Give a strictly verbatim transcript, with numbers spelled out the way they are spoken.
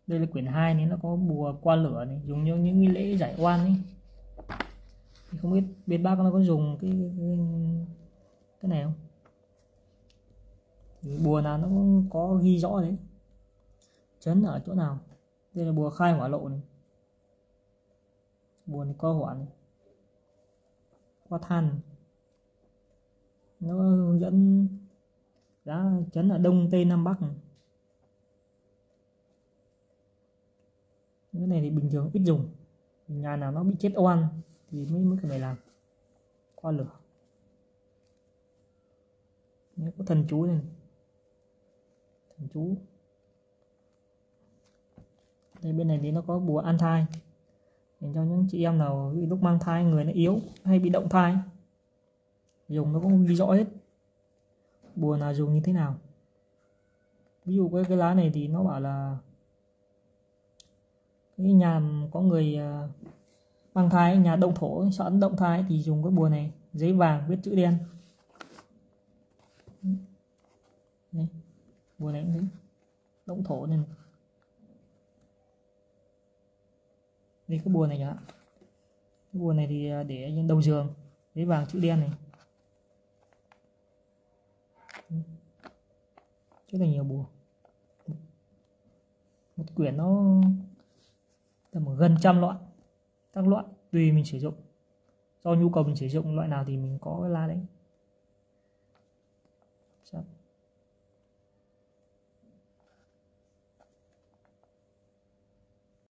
Đây là quyển hai này, nó có bùa qua lửa này, dùng cho những cái lễ giải oan ấy. Thì không biết bên bác nó có dùng cái cái, cái này không? Thì bùa nào nó cũng có ghi rõ đấy, chấn ở chỗ nào. Đây là bùa khai hỏa lộ này, bùa này co hỏa này, qua than, nó hướng dẫn giá chấn ở đông tây nam bắc này. Cái này thì bình thường ít dùng, nhà nào nó bị chết oan thì mới mới phải làm. Qua lửa, nếu có thần chú này, thần chú. Đây bên này thì nó có bùa an thai, dành cho những chị em nào lúc mang thai, người nó yếu hay bị động thai, dùng nó cũng ghi rõ hết bùa nào dùng như thế nào. Ví dụ cái cái lá này thì nó bảo là cái nhà có người mang thai, nhà động thổ sợ động thai thì dùng cái bùa này, giấy vàng viết chữ đen. Đây, bùa này cũng thế, động thổ này. Đây cái bùa này nhá, cái bùa này thì để trên đầu giường, giấy vàng chữ đen này. Rất là nhiều bùa, một quyển nó tầm gần trăm loại, các loại tùy mình sử dụng, do nhu cầu mình sử dụng loại nào thì mình có cái lá đấy.